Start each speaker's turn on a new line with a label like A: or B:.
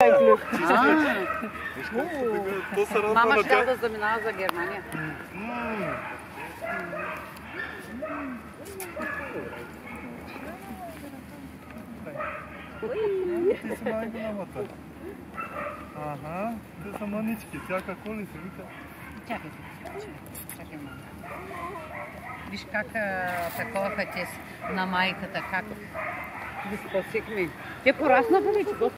A: Мама ще да заминава за Германия.
B: Ти си най-голямата. Ага, те са манички. Тя какво ли се вика?
A: Чакай, мама. Виж как таковаха те на майката, как ги спасихме. Те пораснаха ли?